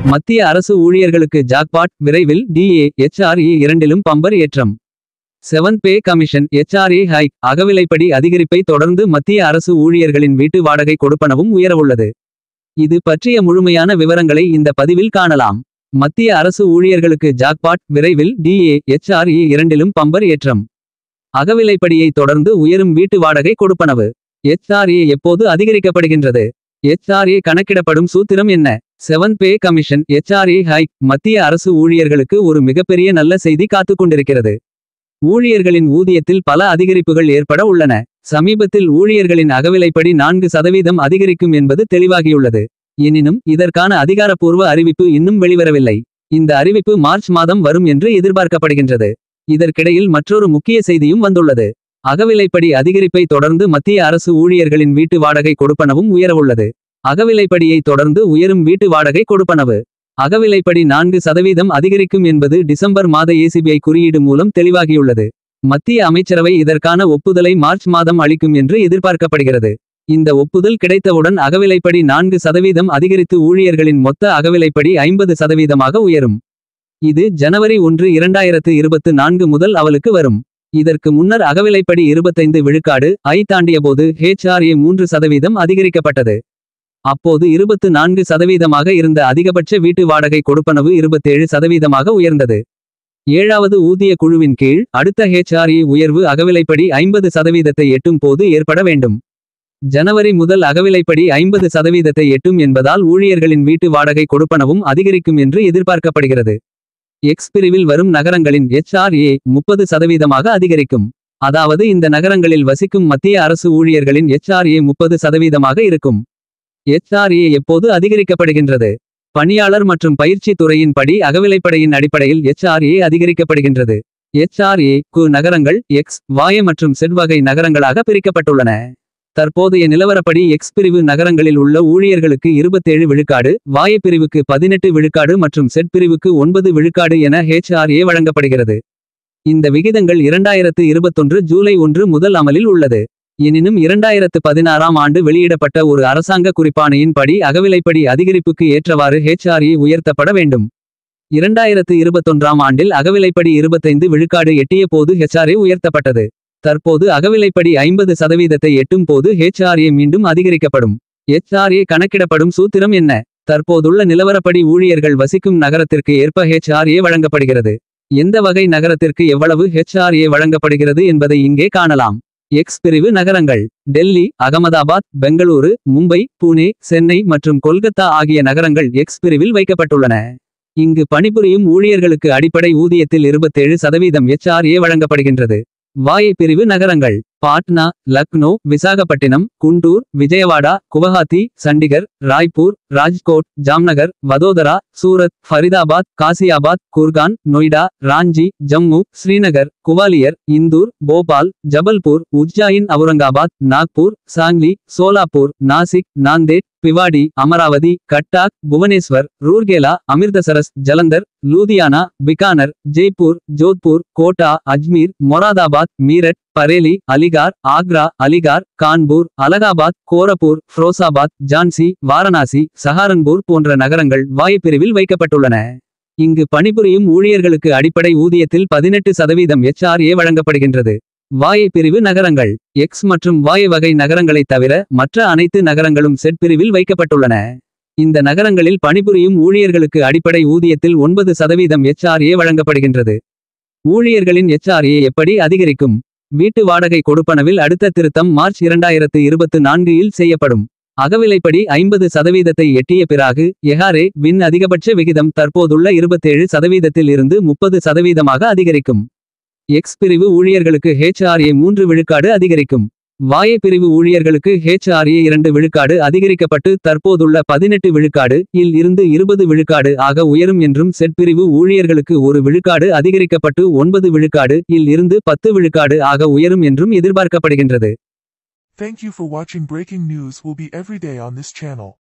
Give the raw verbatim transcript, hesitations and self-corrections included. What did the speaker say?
மத்திய அரசு ஊழியர்களுக்கு ஜாக்பாட், விரைவில் டிஏ, எச்ஆர்ஏ இரண்டிலும் பம்பர் ஏற்றம். Seven pay commission, HRA hike, அகவிலைப்படி அதிகரிப்பை தொடர்ந்து மத்திய அரசு ஊழியர்களின் வீட்டு வாடகை கொடுப்பனவும் உயரவுள்ளது. இது பற்றிய முழுமையான விவரங்களை இந்த பதிவில் காணலாம். மத்திய அரசு ஊழியர்களுக்கு ஜாக்பாட், விரைவில் டிஏ, எச்ஆர்ஏ இரண்டிலும் பம்பர் ஏற்றம். அகவிலைப்படியை தொடர்ந்து உயரும் வீட்டு வாடகை கொடுப்பனவு. எச்ஆர்ஏ எப்போது அதிகரிக்கப்படுகின்றது? எச்ஆர்ஏ கணக்கிடப்படும் சூத்திரம் என்ன? Seven pay commission, HRA hike, மத்திய அரசு ஊழியர்களுக்கு ஒரு மிகப்பெரிய நல்ல செய்தி காத்துக் கொண்டிருக்கிறது. ஊழியர்களின் ஊதியத்தில் பல அதிகரிப்புகள் ஏற்பட உள்ளன. சமீபத்தில் ஊழியர்களின் அகவிலைப்படி நான்கு சதவீதம் அதிகரிக்கும் என்பது தெளிவாகியுள்ளது. எனினும் இதற்கான அதிகாரப்பூர்வ அறிவிப்பு இன்னும் வெளிவரவில்லை. இந்த அறிவிப்பு மார்ச் மாதம் வரும் என்று எதிர்பார்க்கப்படுகின்றது. இதற்கிடையில் மற்றொரு முக்கிய செய்தியும் வந்துள்ளது. அகவிலைப்படி அதிகரிப்பை தொடர்ந்து மத்திய அரசு ஊழியர்களின் வீட்டு வாடகை கொடுப்பனவும் உயரவுள்ளது. அகவிலைப்படியை தொடர்ந்து உயரும் வீட்டு வாடகை கொடுப்பனவு. அகவிலைப்படி நான்கு சதவீதம் அதிகரிக்கும் என்பது டிசம்பர் மாத ஏசிபிஐ குறியீடு மூலம் தெளிவாகியுள்ளது. மத்திய அமைச்சரவை இதற்கான ஒப்புதலை மார்ச் மாதம் அளிக்கும் என்று எதிர்பார்க்கப்படுகிறது. இந்த ஒப்புதல் கிடைத்தவுடன் அகவிலைப்படி நான்கு சதவீதம் அதிகரித்து ஊழியர்களின் மொத்த அகவிலைப்படி ஐம்பது சதவீதமாக உயரும். இது ஜனவரி ஒன்று இரண்டாயிரத்து இருபத்து நான்கு முதல் அமலுக்கு வரும். இதற்கு முன்னர் அகவிலைப்படி இருபத்தைந்து விழுக்காடு ஐ தாண்டியபோது ஹெச்ஆர்ஏ மூன்று சதவீதம் அதிகரிக்கப்பட்டது. அப்போது இருபத்து நான்கு சதவீதமாக இருந்த அதிகபட்ச வீட்டு வாடகை கொடுப்பனவு இருபத்தேழு சதவீதமாக உயர்ந்தது. ஏழாவது ஊதிய குழுவின் கீழ் அடுத்த ஹெச்ஆர்ஏ உயர்வு அகவிலைப்படி ஐம்பது சதவீதத்தை எட்டும் போது ஏற்பட வேண்டும். ஜனவரி முதல் அகவிலைப்படி ஐம்பது சதவீதத்தை எட்டும் என்பதால் ஊழியர்களின் வீட்டு வாடகை கொடுப்பனவும் அதிகரிக்கும் என்று எதிர்பார்க்கப்படுகிறது. எக்ஸ் பிரிவில் வரும் நகரங்களின் எச்ஆர்ஏ முப்பது சதவீதமாக அதிகரிக்கும். அதாவது இந்த நகரங்களில் வசிக்கும் மத்திய அரசு ஊழியர்களின் எச்ஆர்ஏ முப்பது சதவீதமாக இருக்கும். எச்ஆர்ஏ எப்போது அதிகரிக்கப்படுகின்றது? பணியாளர் மற்றும் பயிற்சி துறையின் படி அகவிலைப்படையின் அடிப்படையில் எச்ஆர்ஏ அதிகரிக்கப்படுகின்றது. எச்ஆர்ஏ கு நகரங்கள் எக்ஸ், வாய மற்றும் செட் வகை நகரங்களாக பிரிக்கப்பட்டுள்ளன. தற்போதைய நிலவரப்படி எக்ஸ் பிரிவு நகரங்களில் உள்ள ஊழியர்களுக்கு இருபத்தேழு விழுக்காடு, வாய பிரிவுக்கு பதினெட்டு விழுக்காடு மற்றும் செட் பிரிவுக்கு ஒன்பது விழுக்காடு என ஹெச்ஆர்ஏ வழங்கப்படுகிறது. இந்த விகிதங்கள் இரண்டாயிரத்து இருபத்தொன்று ஜூலை ஒன்று முதல் அமலில் உள்ளது. எனினும் இரண்டாயிரத்து பதினாறாம் ஆண்டு வெளியிடப்பட்ட ஒரு அரசாங்க குறிப்பாணையின் படி அகவிலைப்படி அதிகரிப்புக்கு ஏற்றவாறு ஹெச்ஆர்ஏ உயர்த்தப்பட வேண்டும். இரண்டாயிரத்து இருபத்தொன்றாம் ஆண்டில் அகவிலைப்படி இருபத்தைந்து விழுக்காடு எட்டிய போது ஹெச்ஆர்ஏ உயர்த்தப்பட்டது. தற்போது அகவிலைப்படி ஐம்பது சதவீதத்தை எட்டும் போது ஹெச்ஆர்ஏ மீண்டும் அதிகரிக்கப்படும். எச்ஆர்ஏ கணக்கிடப்படும் சூத்திரம் என்ன? தற்போதுள்ள நிலவரப்படி ஊழியர்கள் வசிக்கும் நகரத்திற்கு ஏற்ப ஹெச்ஆர்ஏ வழங்கப்படுகிறது. எந்த வகை நகரத்திற்கு எவ்வளவு ஹெச்ஆர்ஏ வழங்கப்படுகிறது என்பதை இங்கே காணலாம். எக்ஸ் பிரிவு நகரங்கள் டெல்லி, அகமதாபாத், பெங்களூரு, மும்பை, புனே, சென்னை மற்றும் கொல்கத்தா ஆகிய நகரங்கள் எக்ஸ் பிரிவில் வைக்கப்பட்டுள்ளன. இங்கு பணிபுரியும் ஊழியர்களுக்கு அடிப்படை ஊதியத்தில் இருபத்தேழு சதவீதம் எச்ஆர்ஏ வழங்கப்படுகின்றது. வாயை பிரிவு நகரங்கள் பாட்னா, லக்னோ, விசாகப்பட்டினம், குண்டூர், விஜயவாடா, குவஹாத்தி, சண்டிகர், ராய்ப்பூர், ராஜ்கோட், ஜாம்நகர், வதோதரா, சூரத், ஃபரிதாபாத், காசியாபாத், குர்கான், நொய்டா, ராஞ்சி, ஜம்மு, ஸ்ரீநகர், குவாலியர், இந்தூர், போபால், ஜபல்பூர், உஜ்ஜாயின், அவுரங்காபாத், நாக்பூர், சாங்லி, சோலாப்பூர், நாசிக், நாந்தேட், பிவாடி, அமராவதி, கட்டாக், புவனேஸ்வர், ரூர்கேலா, அமிர்தசரஸ், ஜலந்தர், லூதியானா, பிகானர், ஜெய்ப்பூர், ஜோத்பூர், கோட்டா, அஜ்மீர், மொராதாபாத், மீரட், பரேலி, அலிகார், ஆக்ரா, அலிகார், கான்பூர், அலகாபாத், கோரப்பூர், ஃபிரோசாபாத், ஜான்சி, வாரணாசி, சஹாரன்பூர் போன்ற நகரங்கள் வாய்ப்பிரிவில் வைக்கப்பட்டுள்ளன. இங்கு பணிபுரியும் ஊழியர்களுக்கு அடிப்படை ஊதியத்தில் பதினெட்டு சதவீதம் எச்ஆர்ஏ வழங்கப்படுகின்றது. வாயை பிரிவு நகரங்கள் எக்ஸ் மற்றும் வாய் வகை நகரங்களைத் தவிர மற்ற அனைத்து நகரங்களும் செட் பிரிவில் வைக்கப்பட்டுள்ளன. இந்த நகரங்களில் பணிபுரியும் ஊழியர்களுக்கு அடிப்படை ஊதியத்தில் ஒன்பது சதவீதம் எச்ஆர்ஏ வழங்கப்படுகின்றது. ஊழியர்களின் எச்ஆர்ஏ எப்படி அதிகரிக்கும்? வீட்டு வாடகை கொடுப்பனவில் அடுத்த திருத்தம் மார்ச் இரண்டாயிரத்து இருபத்து நான்கு இல் செய்யப்படும். அகவிலைப்படி ஐம்பது சதவீதத்தை எட்டிய பிறகு எஹாரே வின் அதிகபட்ச விகிதம் தற்போதுள்ள இருபத்தேழு சதவீதத்தில் இருந்து முப்பது சதவீதமாக அதிகரிக்கும். எக்ஸ் பிரிவு ஊழியர்களுக்கு ஹெச்ஆர்ஏ மூன்று விழுக்காடு அதிகரிக்கும். வாய பிரிவு ஊழியர்களுக்கு ஹெச்ஆர்ஏ இரண்டு விழுக்காடு அதிகரிக்கப்பட்டு தற்போதுள்ள பதினெட்டு விழுக்காடு இல் இருந்து இருபது விழுக்காடு ஆக உயரும் என்றும் செட் பிரிவு ஊழியர்களுக்கு ஒரு விழுக்காடு அதிகரிக்கப்பட்டு ஒன்பது விழுக்காடு இல் இருந்து பத்து விழுக்காடு ஆக உயரும் என்றும் எதிர்பார்க்கப்படுகின்றது. Thank you for watching. Breaking news will be every day on this channel.